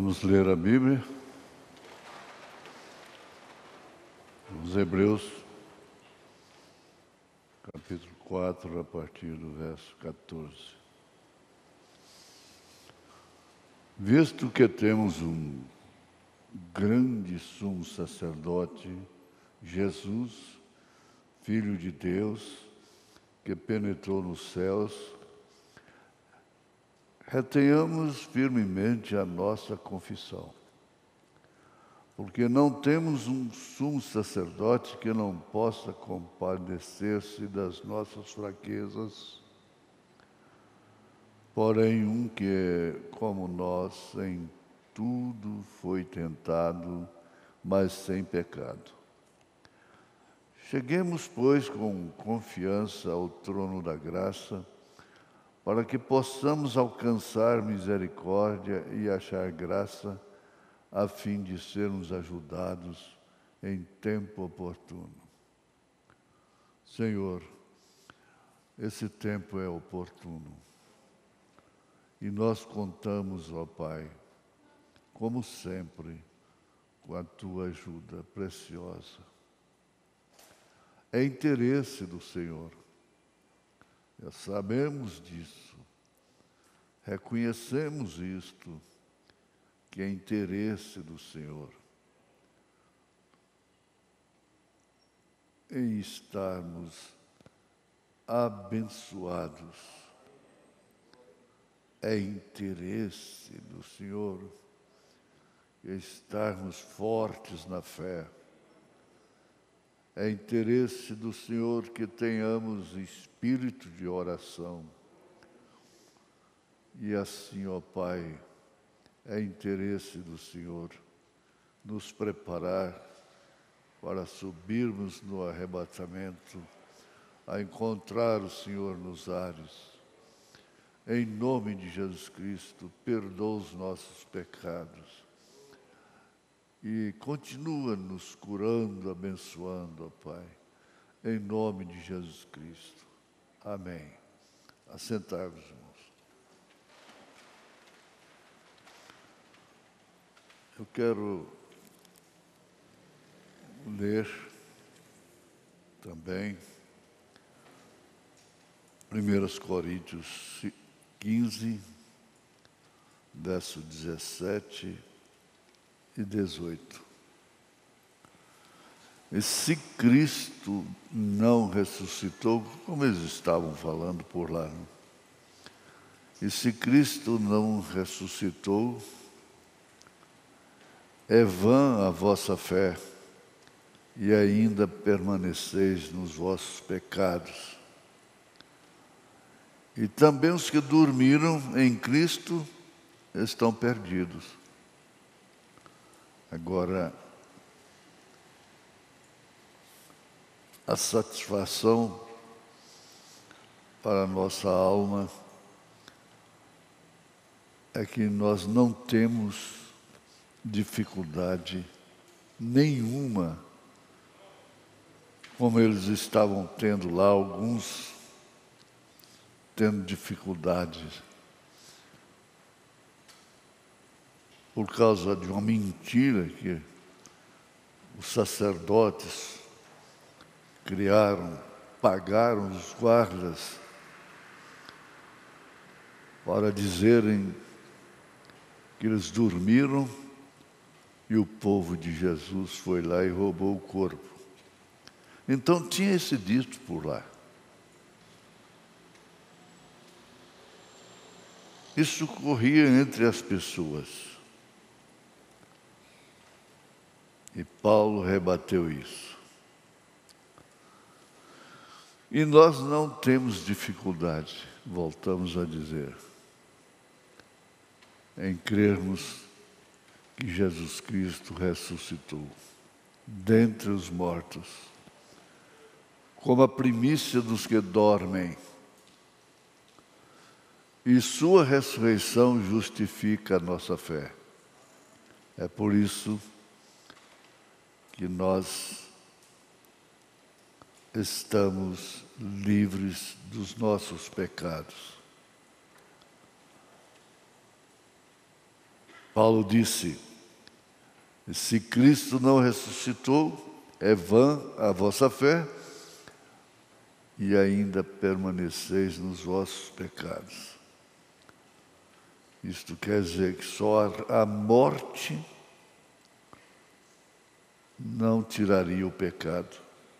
Vamos ler a Bíblia. Os Hebreus, capítulo 4, a partir do verso 14. Visto que temos um grande sumo sacerdote, Jesus, Filho de Deus, que penetrou nos céus, retenhamos firmemente a nossa confissão. Porque não temos um sumo sacerdote que não possa compadecer-se das nossas fraquezas, porém um que é como nós em tudo foi tentado, mas sem pecado. Cheguemos, pois, com confiança ao trono da graça, para que possamos alcançar misericórdia e achar graça, a fim de sermos ajudados em tempo oportuno. Senhor, esse tempo é oportuno. E nós contamos, ó Pai, como sempre, com a Tua ajuda preciosa. É interesse do Senhor. Já sabemos disso. Reconhecemos isto, que é interesse do Senhor em estarmos abençoados. É interesse do Senhor estarmos fortes na fé. É interesse do Senhor que tenhamos espírito de oração. E assim, ó Pai, é interesse do Senhor nos preparar para subirmos no arrebatamento, a encontrar o Senhor nos ares. Em nome de Jesus Cristo, perdoa os nossos pecados e continua nos curando, abençoando, ó Pai, em nome de Jesus Cristo. Amém. Assentai-vos, irmãos. Eu quero ler também 1 Coríntios 15, verso 17 e 18. E se Cristo não ressuscitou, como eles estavam falando por lá, né? E se Cristo não ressuscitou, é vã a vossa fé, e ainda permaneceis nos vossos pecados. E também os que dormiram em Cristo estão perdidos. Agora, a satisfação para a nossa alma é que nós não temos dificuldade nenhuma, como eles estavam tendo lá, alguns tendo dificuldades por causa de uma mentira que os sacerdotes criaram, pagaram os guardas para dizerem que eles dormiram e o povo de Jesus foi lá e roubou o corpo. Então tinha esse dito por lá. Isso corria entre as pessoas. E Paulo rebateu isso. E nós não temos dificuldade, voltamos a dizer, em crermos que Jesus Cristo ressuscitou dentre os mortos, como a primícia dos que dormem. E sua ressurreição justifica a nossa fé. É por isso que nós estamos livres dos nossos pecados. Paulo disse: se Cristo não ressuscitou, é vã a vossa fé e ainda permaneceis nos vossos pecados. Isto quer dizer que só a morte não tiraria o pecado.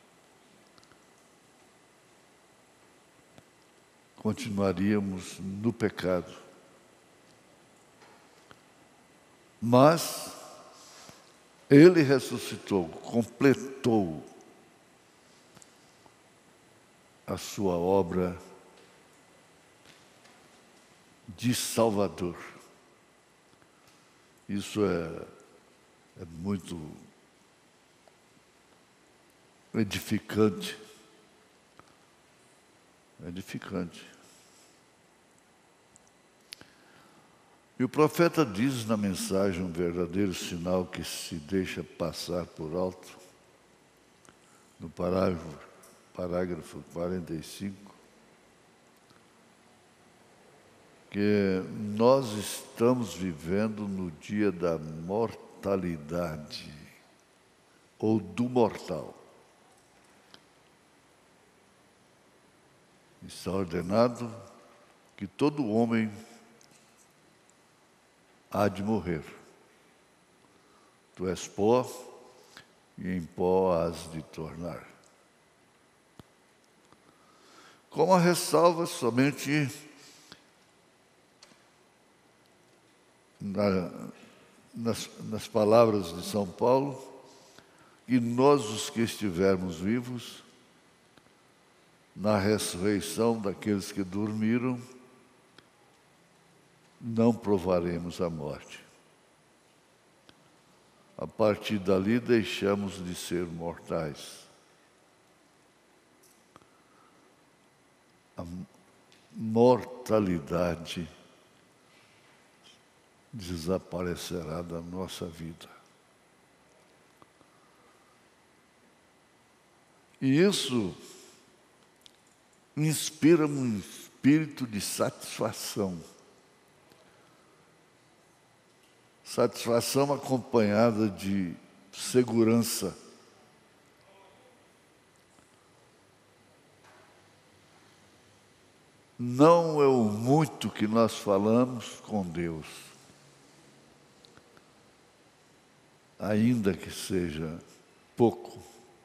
Continuaríamos no pecado. Mas Ele ressuscitou, completou a sua obra de Salvador. Isso é muito edificante. Edificante. E o profeta diz na mensagem um verdadeiro sinal que se deixa passar por alto, no parágrafo 45, que nós estamos vivendo no dia da mortalidade, ou do mortal. Está ordenado que todo homem há de morrer. Tu és pó, e em pó hás de tornar. Com uma ressalva somente nas palavras de São Paulo, que nós, os que estivermos vivos, na ressurreição daqueles que dormiram, não provaremos a morte. A partir dali deixamos de ser mortais. A mortalidade desaparecerá da nossa vida. E isso inspira um espírito de satisfação. Satisfação acompanhada de segurança. Não é o muito que nós falamos com Deus, ainda que seja pouco,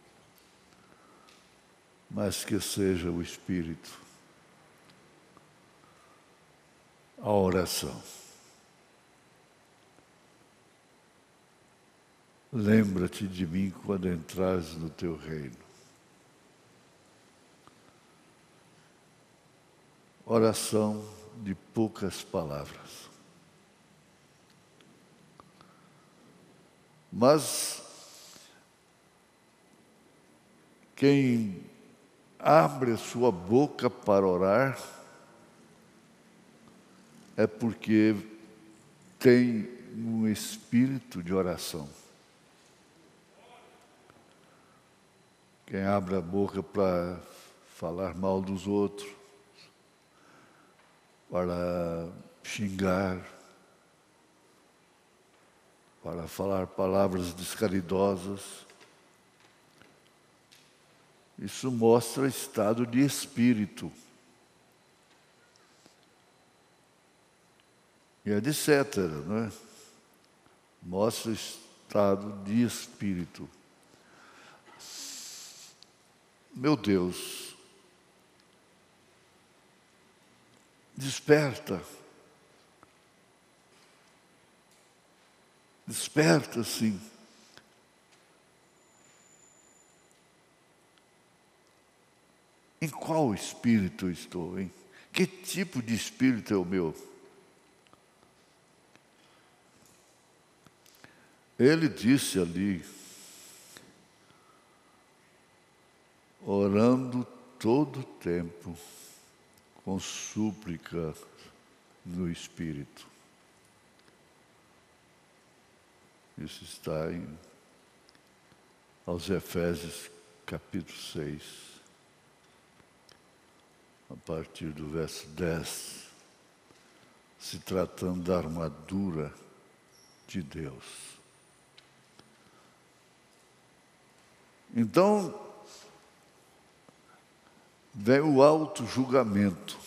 mas que seja o Espírito, a oração. Lembra-te de mim quando entrares no teu reino. Oração de poucas palavras. Mas quem abre a sua boca para orar é porque tem um espírito de oração. Quem abre a boca para falar mal dos outros, para xingar, para falar palavras descaridosas, isso mostra estado de espírito. E é etc., não é? Mostra estado de espírito. Meu Deus, desperta. Desperta, sim. Em qual espírito eu estou, hein? Que tipo de espírito é o meu? Ele disse ali, orando todo o tempo, com súplica no Espírito. Isso está aos Efésios, capítulo 6, a partir do verso 10, se tratando da armadura de Deus. Então, vem o auto-julgamento.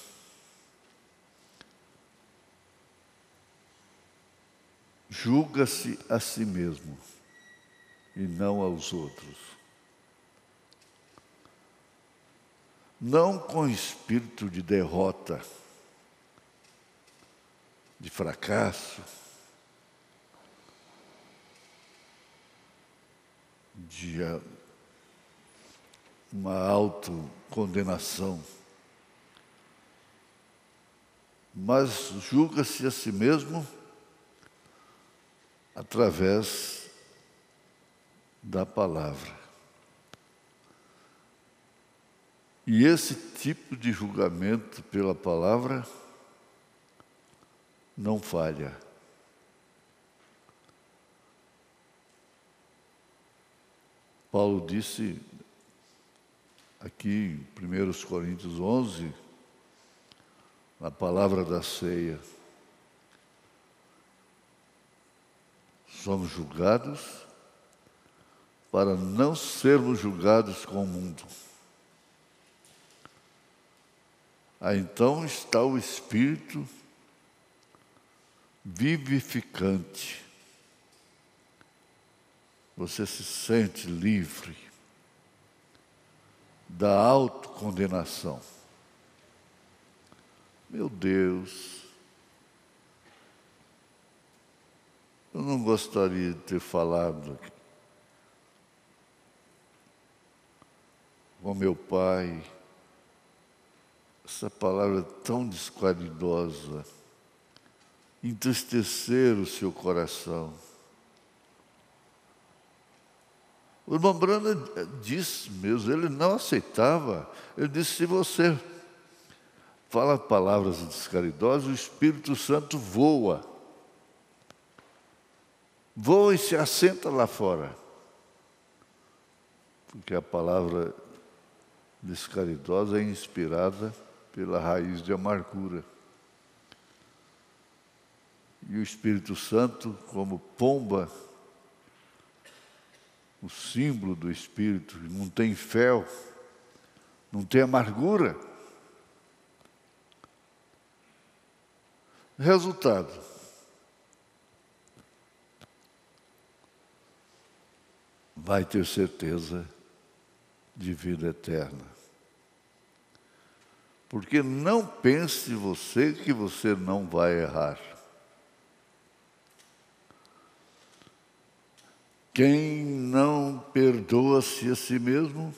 Julga-se a si mesmo e não aos outros. Não com espírito de derrota, de fracasso, de uma autocondenação, mas julga-se a si mesmo através da palavra. E esse tipo de julgamento pela palavra não falha. Paulo disse aqui em 1 Coríntios 11, na palavra da ceia, somos julgados para não sermos julgados com o mundo. Aí então está o Espírito vivificante. Você se sente livre da autocondenação. Meu Deus, eu não gostaria de ter falado com meu pai essa palavra tão desqualidosa, entristecer o seu coração. O irmão Branham disse mesmo, ele não aceitava. Ele disse, se você fala palavras descaridosas, o Espírito Santo voa. Voa e se assenta lá fora. Porque a palavra descaridosa é inspirada pela raiz de amargura. E o Espírito Santo, como pomba, o símbolo do Espírito, não tem fel, não tem amargura. Resultado: vai ter certeza de vida eterna. Porque não pense você que você não vai errar. Quem não perdoa-se a si mesmo,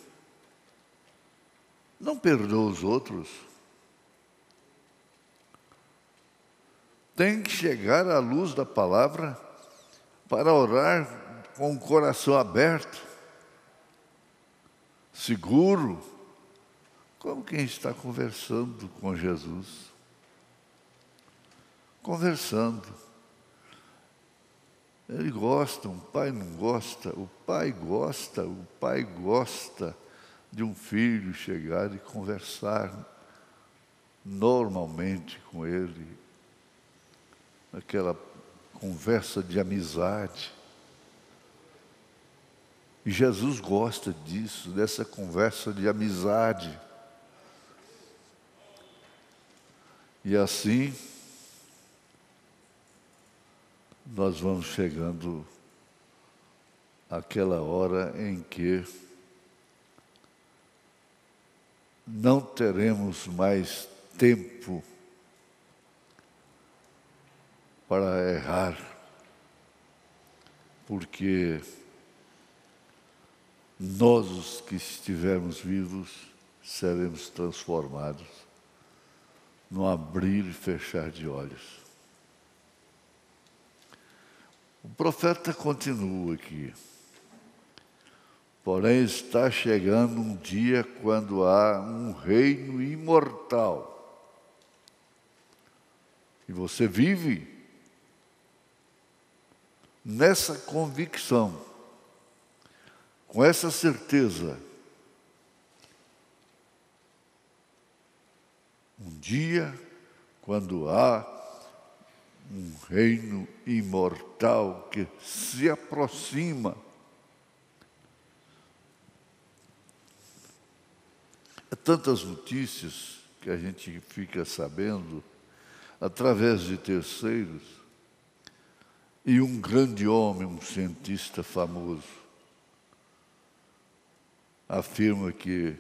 não perdoa os outros. Tem que chegar à luz da palavra para orar com o coração aberto, seguro, como quem está conversando com Jesus. Conversando. Ele gosta, um pai não gosta, o pai gosta de um filho chegar e conversar normalmente com ele, aquela conversa de amizade. E Jesus gosta disso, dessa conversa de amizade. E assim, nós vamos chegando àquela hora em que não teremos mais tempo para errar, porque nós, os que estivermos vivos, seremos transformados no abrir e fechar de olhos. O profeta continua aqui. Porém, está chegando um dia quando há um reino imortal. E você vive nessa convicção, com essa certeza. Um dia, quando há um reino imortal que se aproxima. Há tantas notícias que a gente fica sabendo através de terceiros, e um grande homem, um cientista famoso, afirma que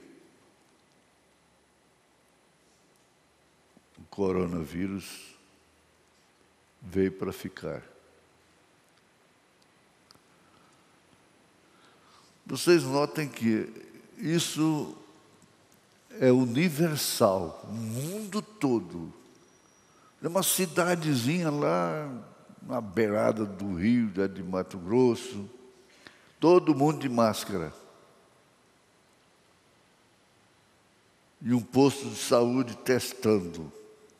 o coronavírus veio para ficar. Vocês notem que isso é universal, o mundo todo. É uma cidadezinha lá na beirada do rio, de Mato Grosso, todo mundo de máscara. E um posto de saúde testando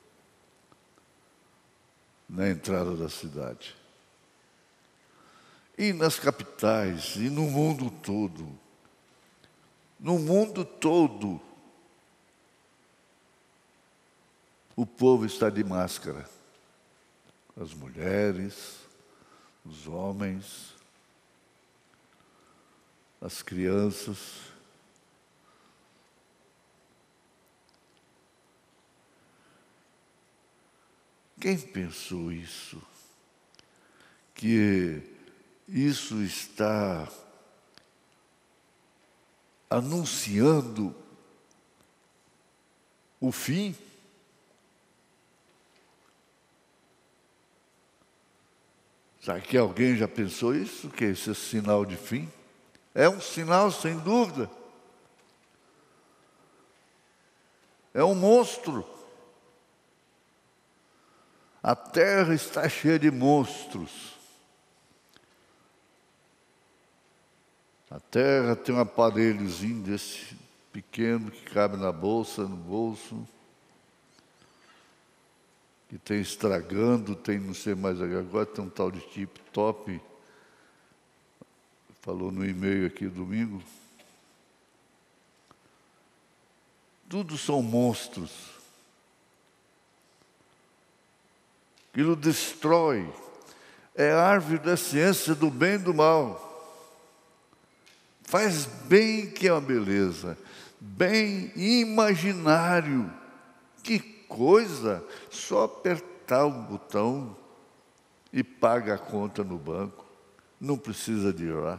na entrada da cidade. E nas capitais, e no mundo todo. No mundo todo, o povo está de máscara. As mulheres, os homens, as crianças. Quem pensou isso? Que isso está anunciando o fim? Será que alguém já pensou isso? Que esse é sinal de fim? É um sinal, sem dúvida. É um monstro. A terra está cheia de monstros. A terra tem um aparelhozinho desse pequeno que cabe na bolsa, no bolso, que tem estragando, tem não sei mais, agora tem um tal de Tip Top, falou no e-mail aqui domingo. Tudo são monstros. Aquilo destrói. É a árvore da ciência do bem e do mal. Faz bem que é uma beleza. Bem imaginário. Que coisa! Só apertar um botão e paga a conta no banco. Não precisa de ir lá.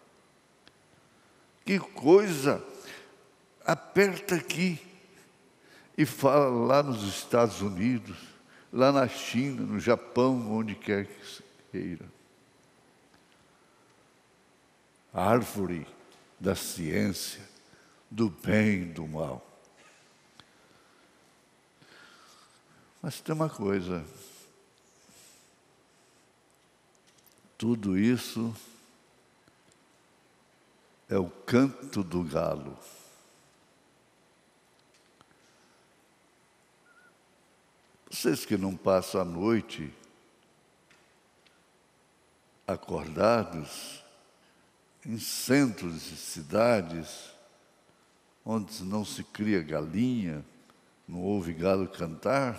Que coisa! Aperta aqui e fala lá nos Estados Unidos, lá na China, no Japão, onde quer que queira. Árvore da ciência, do bem e do mal. Mas tem uma coisa, tudo isso é o canto do galo. Vocês que não passam a noite acordados em centros de cidades onde não se cria galinha, não ouve galo cantar,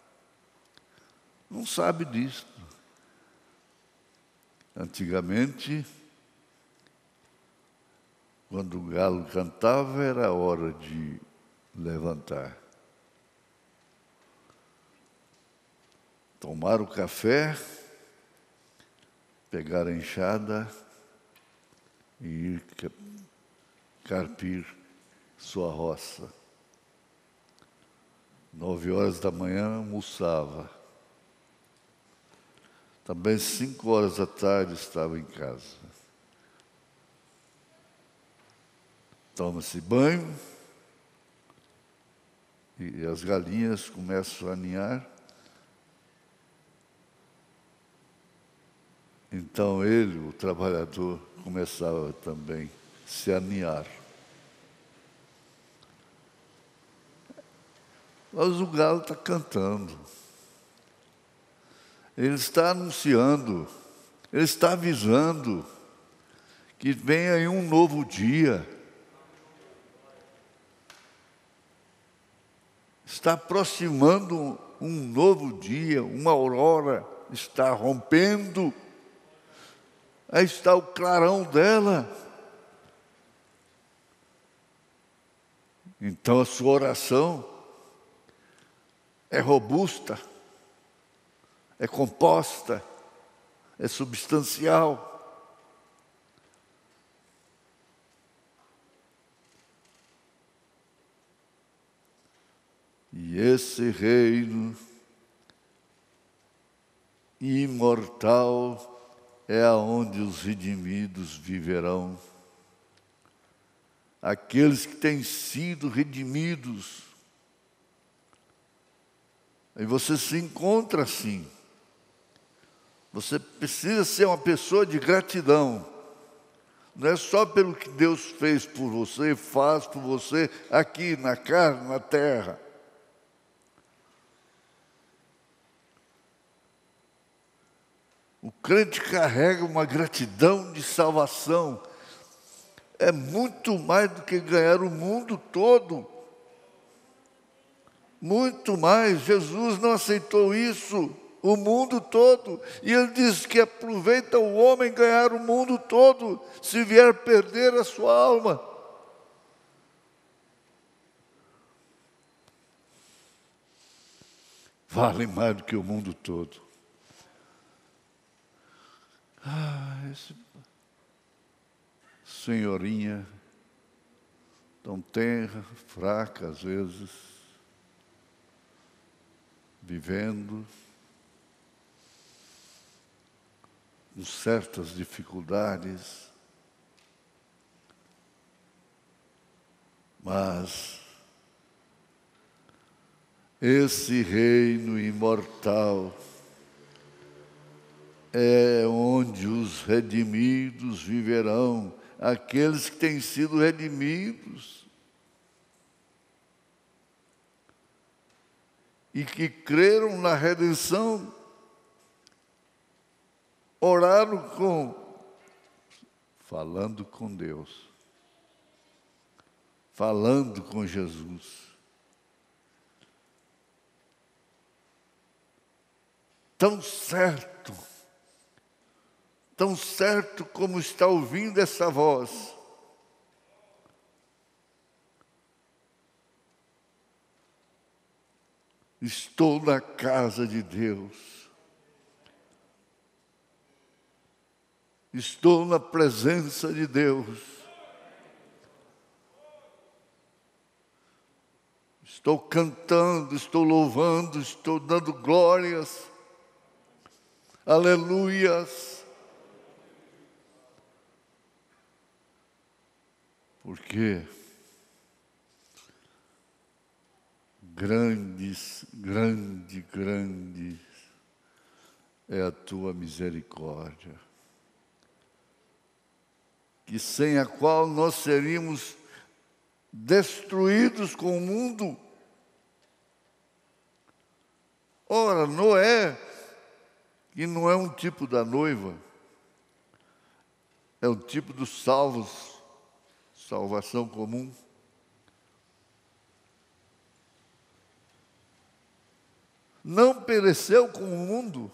não sabe disso. Antigamente, quando o galo cantava, era hora de levantar. Tomar o café, pegar a enxada e ir carpir sua roça. 9 horas da manhã almoçava. Também 5 horas da tarde estava em casa. Toma-se banho e as galinhas começam a ninhar. Então ele, o trabalhador, começava também a se aninhar. Mas o galo está cantando. Ele está anunciando, ele está avisando que vem aí um novo dia. Está aproximando um novo dia, uma aurora. está rompendo. Aí está o clarão dela. Então a sua oração é robusta, é composta, é substancial. E esse reino imortal é aonde os redimidos viverão. Aqueles que têm sido redimidos. Aí você se encontra assim. Você precisa ser uma pessoa de gratidão. Não é só pelo que Deus fez por você, faz por você aqui na carne, na terra. O crente carrega uma gratidão de salvação. É muito mais do que ganhar o mundo todo. Muito mais. Jesus não aceitou isso, o mundo todo. E ele diz que aproveita o homem ganhar o mundo todo, se vier perder a sua alma. Vale mais do que o mundo todo. Senhorinha, tão tenra, fraca às vezes, vivendo com certas dificuldades, mas esse reino imortal é onde os redimidos viverão, aqueles que têm sido redimidos e que creram na redenção, oraram falando com Deus, falando com Jesus. Tão certo como está ouvindo essa voz. Estou na casa de Deus. Estou na presença de Deus. Estou cantando, estou louvando, estou dando glórias. Aleluias. Porque grande é a tua misericórdia, que sem a qual nós seríamos destruídos com o mundo. Ora, Noé, que não é um tipo da noiva, é um tipo dos salvos, salvação comum. Não pereceu com o mundo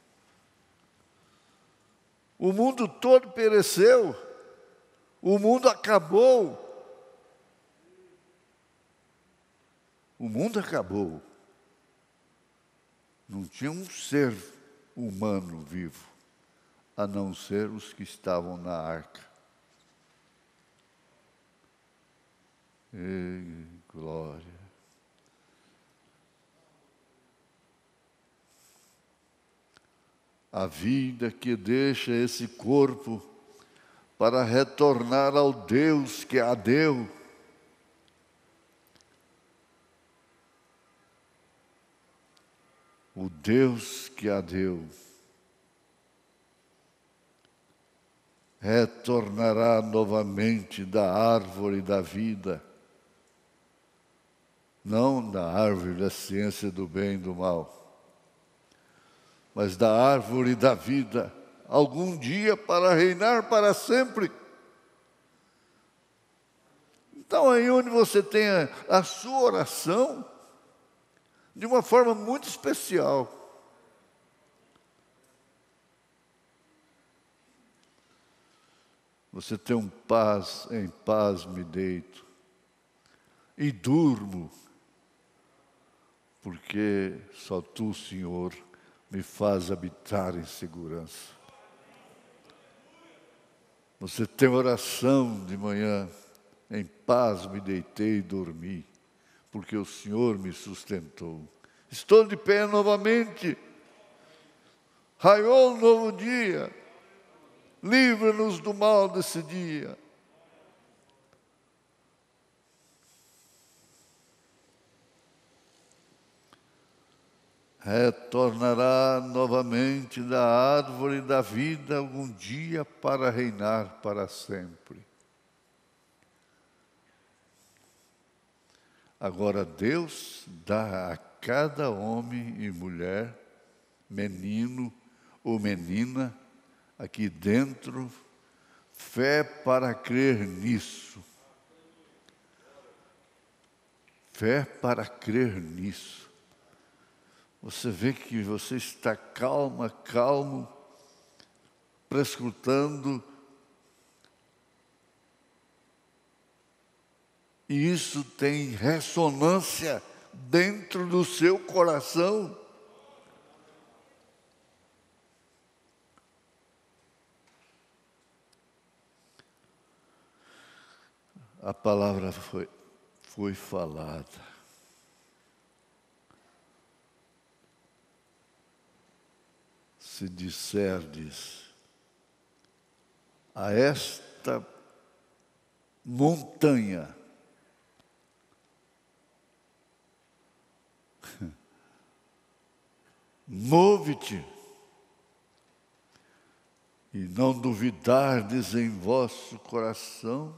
todo pereceu, o mundo acabou. O mundo acabou. Não tinha um ser humano vivo, a não ser os que estavam na arca. Ei, glória. A vida que deixa esse corpo para retornar ao Deus que a deu. O Deus que a deu retornará novamente da árvore da vida, não da árvore da ciência do bem e do mal, mas da árvore da vida, algum dia para reinar para sempre. Então, aí onde você tem a sua oração, de uma forma muito especial, Você tem em paz me deito e durmo, porque só Tu, Senhor, me faz habitar em segurança. Você tem oração de manhã, em paz me deitei e dormi, porque o Senhor me sustentou. Estou de pé novamente, raiou um novo dia, livra-nos do mal desse dia. Retornará novamente da árvore da vida algum dia para reinar para sempre. Agora Deus dá a cada homem e mulher, menino ou menina, aqui dentro, fé para crer nisso. Fé para crer nisso. Você vê que você está calmo, prescrutando. E isso tem ressonância dentro do seu coração. A palavra foi falada. Se disserdes a esta montanha, move-te, e não duvidardes em vosso coração,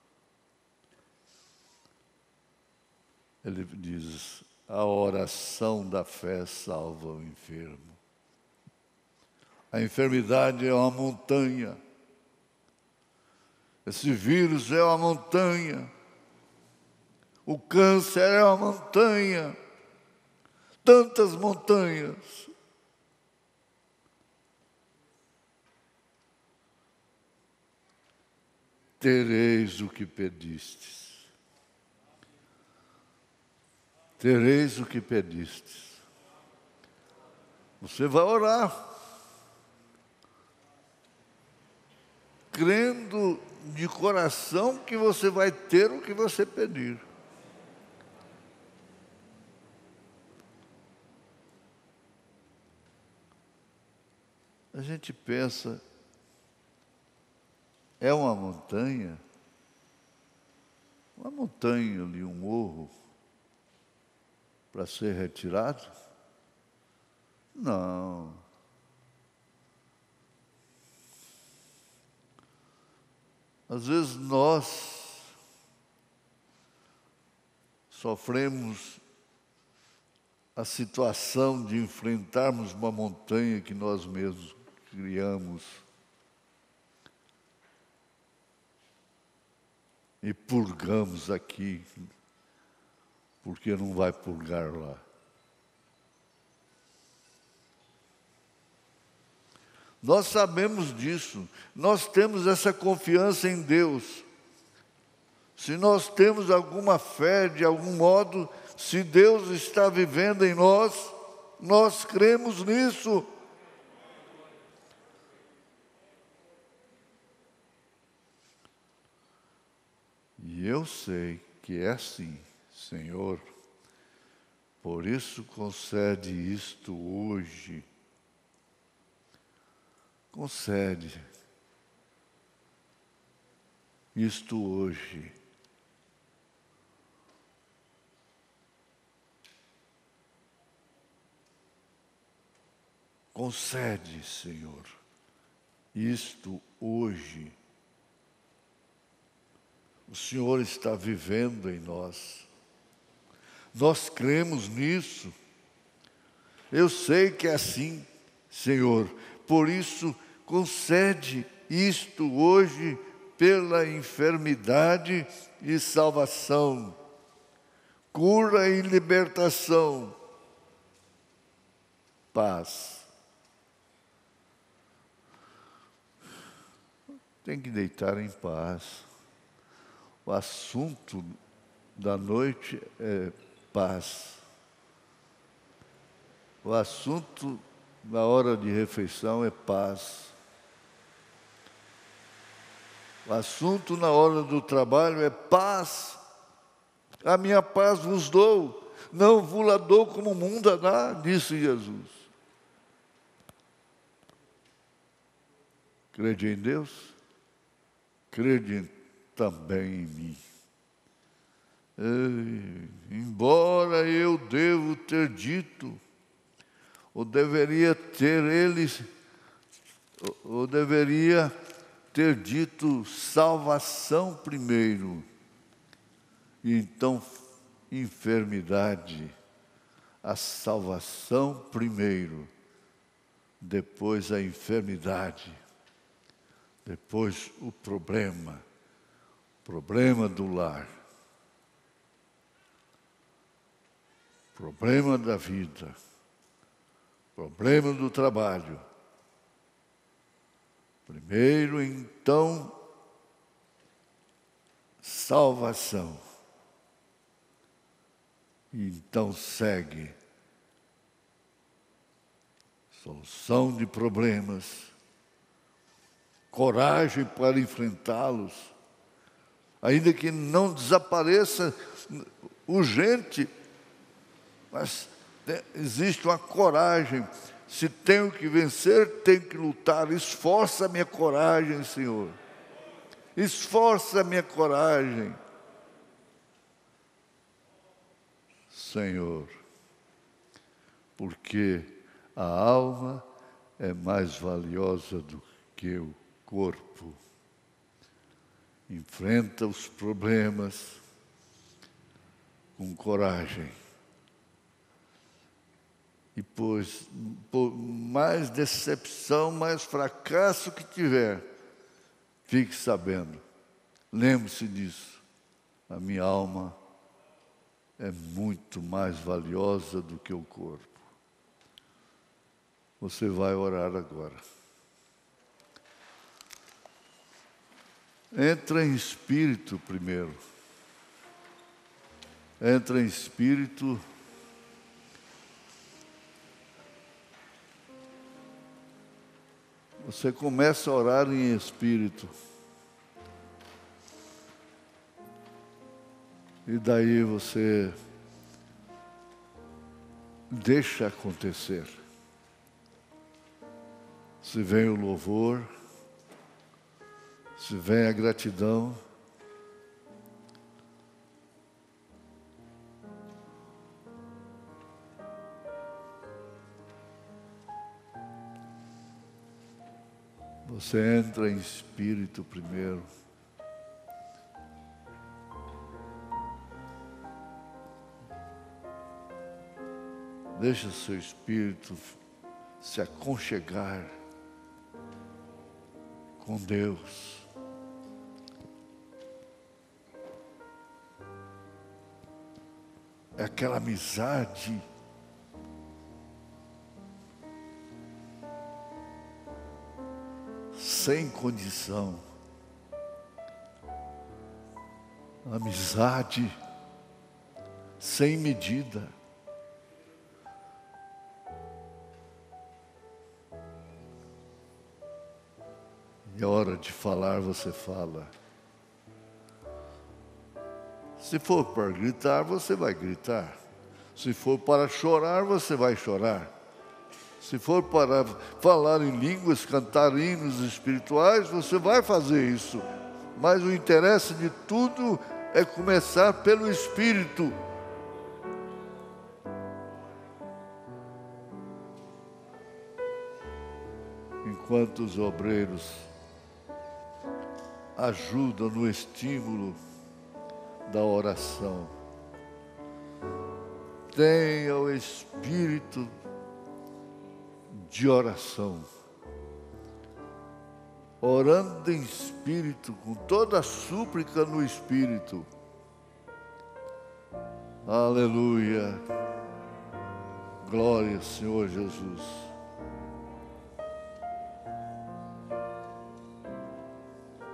ele diz, a oração da fé salva o enfermo. A enfermidade é uma montanha. Esse vírus é uma montanha. O câncer é uma montanha. Tantas montanhas. Tereis o que pedistes. Tereis o que pedistes. Você vai orar, crendo de coração que você vai ter o que você pedir. A gente pensa, é uma montanha ali, um morro, para ser retirado? Não. Às vezes nós sofremos a situação de enfrentarmos uma montanha que nós mesmos criamos e purgamos aqui, porque não vai purgar lá. Nós sabemos disso, nós temos essa confiança em Deus. Se nós temos alguma fé, de algum modo, se Deus está vivendo em nós, nós cremos nisso. E eu sei que é assim, Senhor, por isso concede isto hoje. Concede isto hoje. Concede, Senhor, isto hoje. O Senhor está vivendo em nós. Nós cremos nisso. Eu sei que é assim, Senhor. Por isso, concede isto hoje pela enfermidade e salvação, cura e libertação, paz. tem que deitar em paz. O assunto da noite é paz. O assunto na hora de refeição é paz. O assunto na hora do trabalho é paz. A minha paz vos dou, não vos la dou como o mundo a dá, disse Jesus. Crede em Deus, crede também em mim. Embora eu devo ter dito, ou deveria ter dito salvação primeiro, e então enfermidade, a salvação primeiro, depois a enfermidade, depois o problema do lar, problema da vida, problema do trabalho. Primeiro, então, salvação. E então segue solução de problemas, coragem para enfrentá-los, ainda que não desapareça urgente, mas existe uma coragem. Se tenho que vencer, tenho que lutar. Esforça a minha coragem, Senhor. Esforça a minha coragem. Senhor, porque a alma é mais valiosa do que o corpo. Enfrenta os problemas com coragem. E por mais decepção, mais fracasso que tiver, fique sabendo, lembre-se disso, a minha alma é muito mais valiosa do que o corpo. Você vai orar agora. Entra em espírito primeiro. Entra em espírito. Você começa a orar em espírito. E daí você deixa acontecer. Se vem o louvor, se vem a gratidão, você entra em espírito primeiro. Deixa seu espírito se aconchegar com Deus. É aquela amizade sem condição. Amizade sem medida. E a hora de falar, você fala. Se for para gritar, você vai gritar. Se for para chorar, você vai chorar. Se for para falar em línguas, cantar hinos espirituais, você vai fazer isso. Mas o interesse de tudo é começar pelo Espírito. Enquanto os obreiros ajudam no estímulo da oração, tenha o espírito de oração, orando em espírito, com toda a súplica no espírito. Aleluia, glória, Senhor Jesus.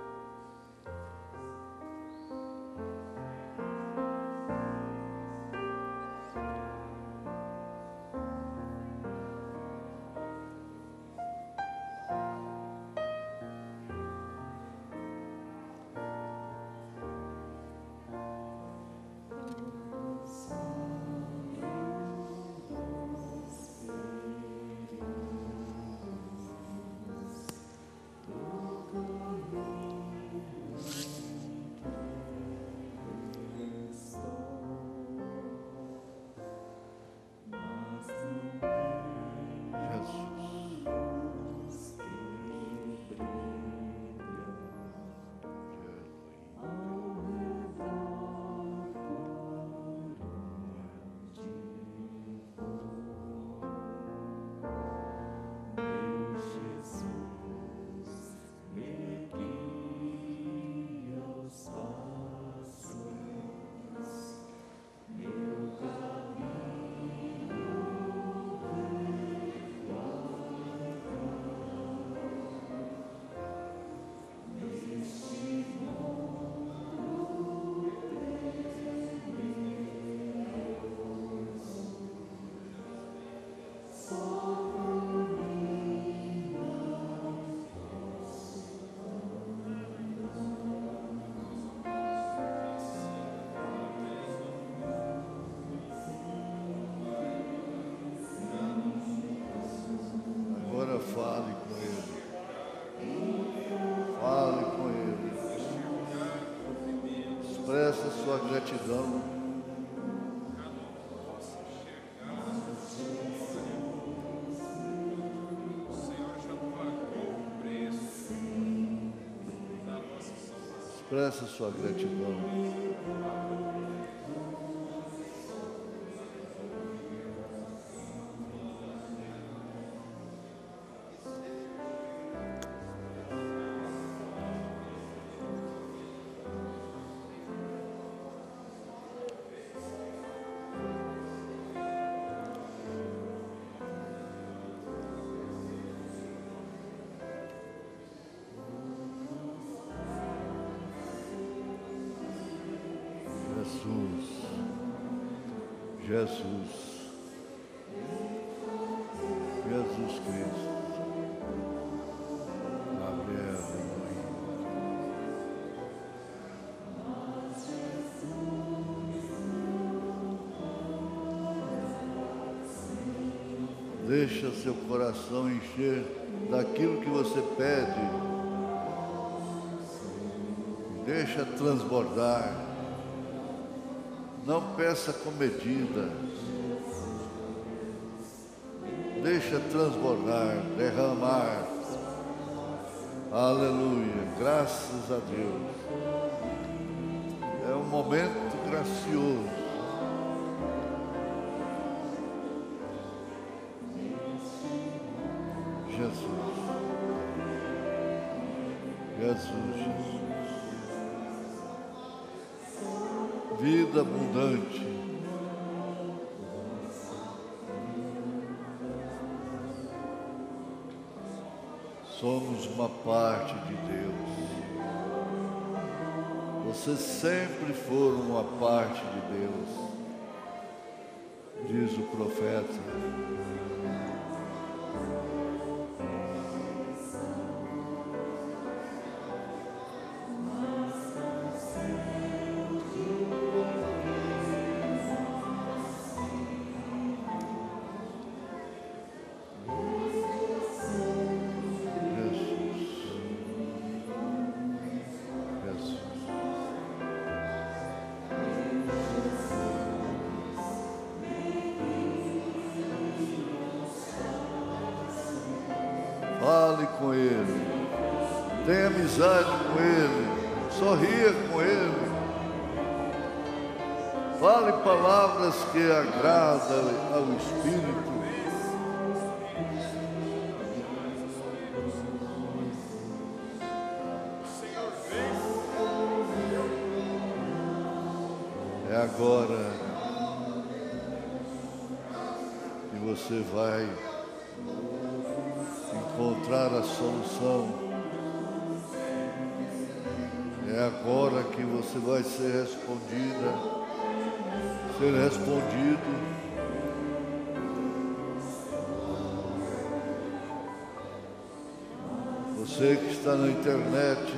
Expressa sua gratidão. Jesus Cristo. Aleluia. Deixa seu coração encher daquilo que você pede. Deixa transbordar. Não peça com medida. Deixa transbordar, derramar. Aleluia. Graças a Deus. É um momento gracioso. Jesus. Jesus, Jesus. Vida abundante. Somos uma parte de Deus. Vocês sempre foram uma parte de Deus, diz o profeta. Fale com Ele, tenha amizade com Ele, sorria com Ele, fale palavras que agradam ao Espírito. É agora que você vai encontrar a solução. É agora que você vai ser respondida, ser respondido. Você que está na internet,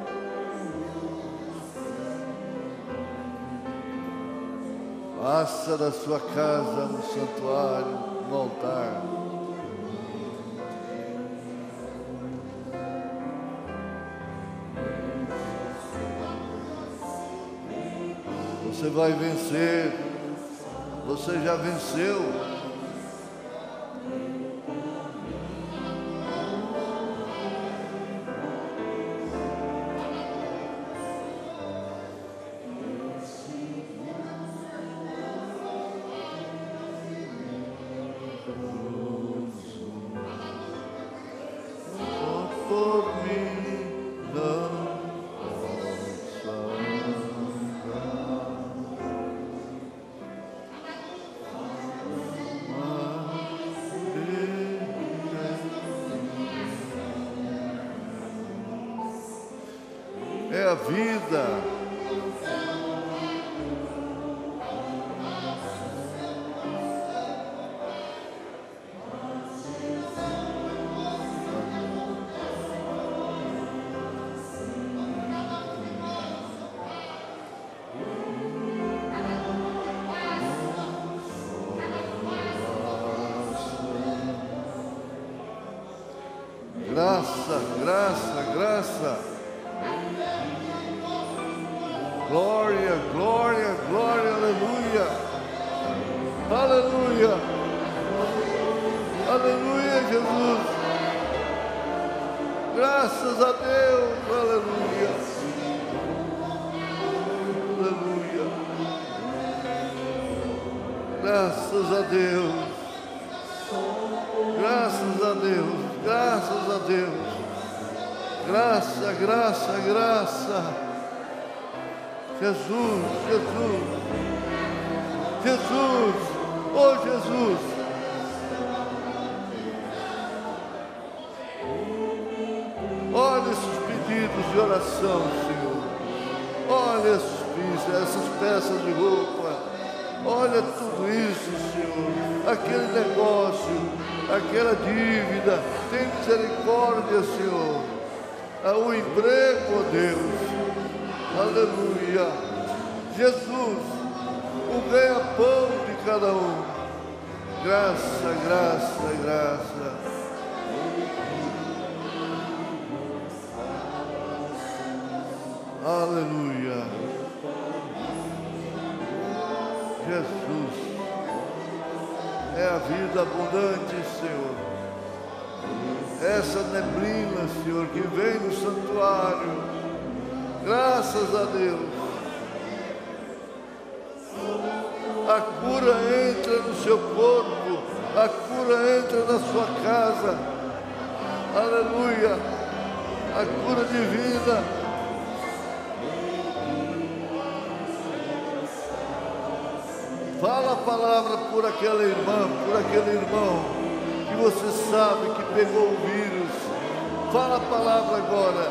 faça da sua casa um santuário, um altar. Você vai vencer, você já venceu. Por mim não. É a vida. Graça, graça, graça. Glória, glória, glória, aleluia. Aleluia. Aleluia, Jesus. Graças a Deus, aleluia. Graças a Deus. Graças a Deus. Graças a Deus. Graça, graça, graça. Jesus, Jesus. Jesus. Oh, Jesus. Olha esses pedidos de oração, Senhor. Olha essas peças de roupa. Olha tudo isso, Senhor. Aquele negócio, aquela dívida. Tem misericórdia, Senhor. O emprego, ó Deus. Aleluia. Jesus, o ganha-pão de cada um. Graça, graça, graça. Aleluia. Jesus. É a vida abundante, Senhor. Essa neblina, Senhor, que vem do santuário. Graças a Deus. A cura entra no seu corpo. A cura entra na sua casa. Aleluia. A cura divina. Fala a palavra por aquela irmã, por aquele irmão que você sabe que pegou o vírus. Fala a palavra agora.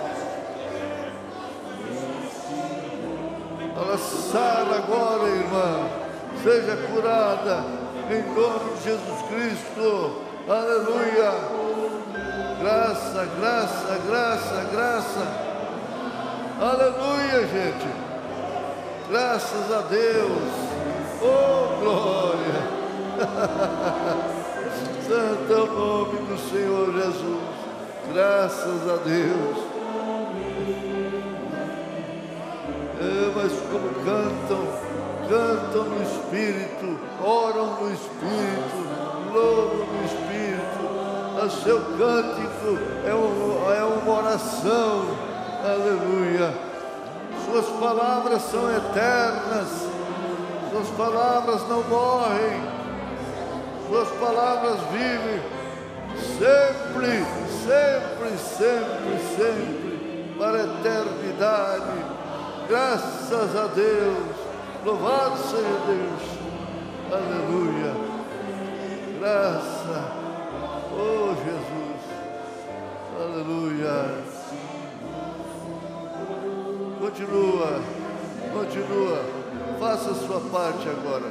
Ela sai agora, irmã. Seja curada em nome de Jesus Cristo. Aleluia. Graça, graça, graça, graça. Aleluia, gente. Graças a Deus. Oh, glória! Santo é o nome do Senhor Jesus. Graças a Deus. Mas como cantam no Espírito, oram no Espírito, louvam no Espírito. O seu cântico é uma oração. Aleluia. Suas palavras são eternas. Suas palavras não morrem, suas palavras vivem sempre, sempre, sempre, sempre, para a eternidade. Graças a Deus, louvado seja Deus, aleluia, graça, oh Jesus, aleluia. Continua. Faça a sua parte agora.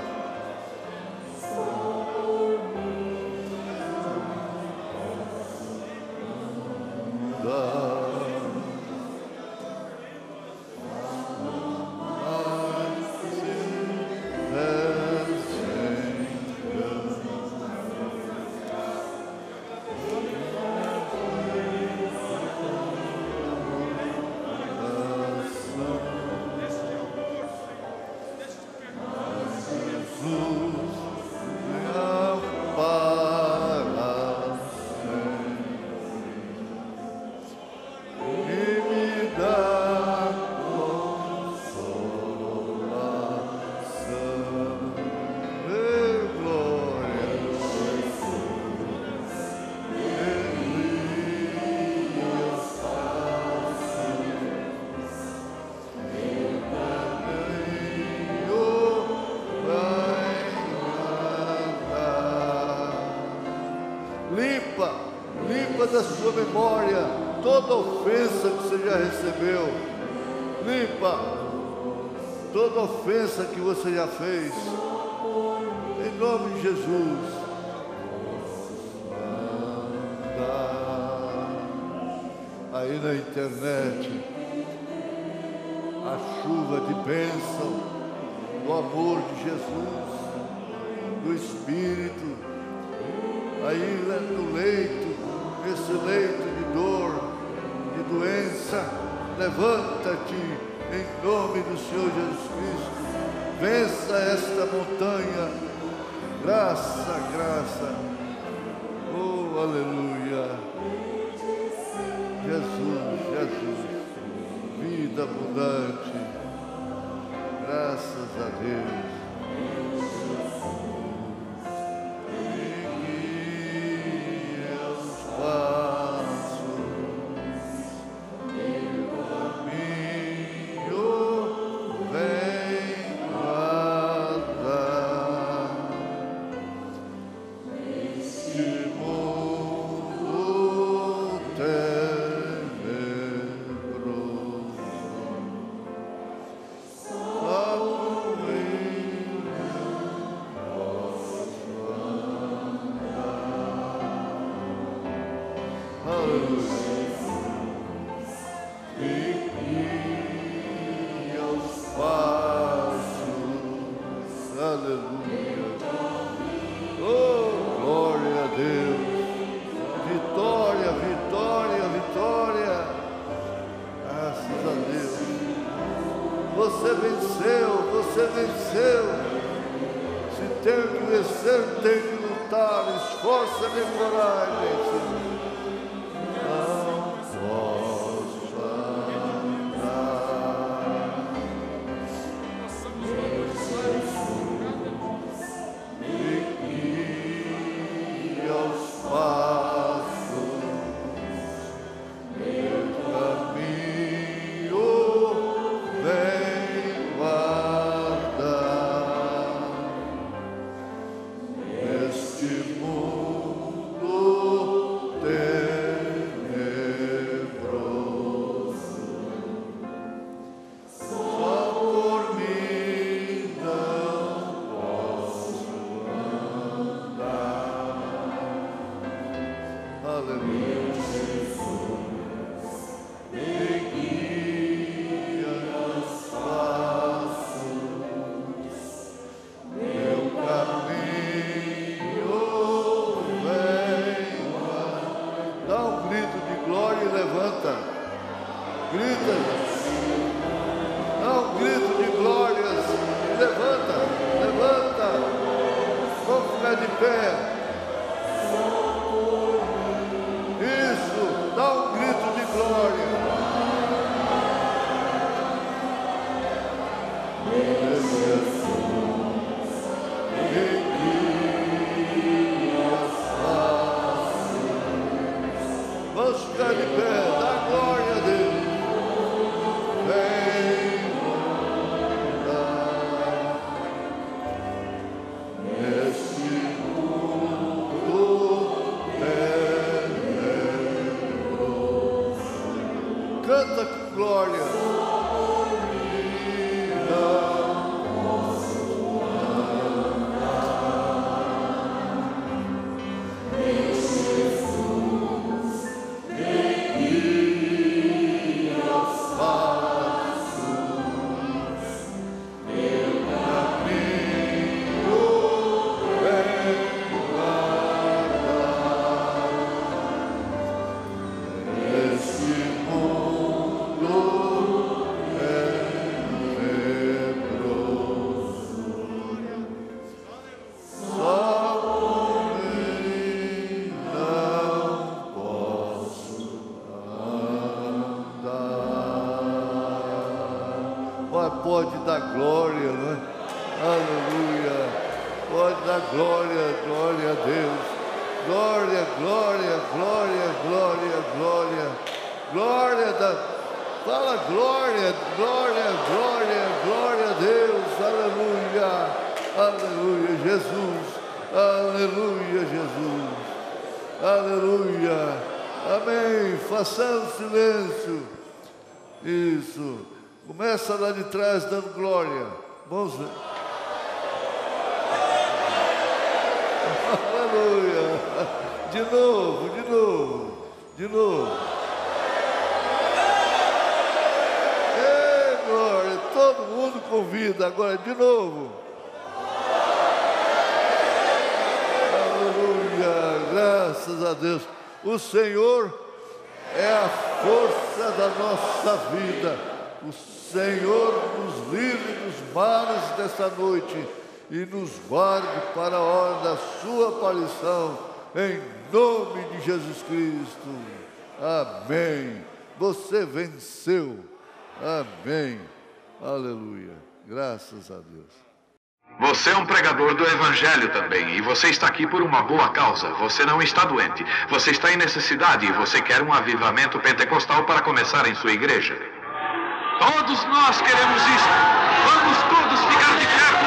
Limpa da sua memória toda ofensa que você já recebeu. Limpa toda ofensa que você já fez. Em nome de Jesus. Aí na internet, a chuva de bênção do amor de Jesus, do Espírito. Aí no leito, esse leito de dor, de doença, levanta-te em nome do Senhor Jesus Cristo. Vença esta montanha. Graça, graça. Oh, aleluia. Jesus, Jesus. Vida abundante. Graças a Deus. Aleluia. E aos passos, aleluia. Oh, glória a Deus. Vitória, vitória, vitória. Graças a Deus. Você venceu, você venceu. Se tem que vencer, tem que lutar. Esforça-me e coragem. Pode dar glória, não é? Aleluia. Pode dar glória, glória a Deus. Glória, glória, glória, glória, glória. Glória da... Fala glória, glória, glória, glória a Deus. Aleluia. Aleluia, Jesus. Aleluia, Jesus. Aleluia. Amém. Façamos silêncio. Isso. Começa lá de trás dando glória. Vamos ver. Aleluia. De novo, de novo, de novo. Ei, glória. Todo mundo convida agora de novo. Aleluia. Graças a Deus. O Senhor é a força da nossa vida. O Senhor nos livre dos males desta noite e nos guarde para a hora da sua aparição, em nome de Jesus Cristo. Amém. Você venceu. Amém. Aleluia. Graças a Deus. Você é um pregador do Evangelho também, e você está aqui por uma boa causa. Você não está doente. Você está em necessidade e você quer um avivamento pentecostal para começar em sua igreja. Todos nós queremos isso. Vamos todos ficar de pé.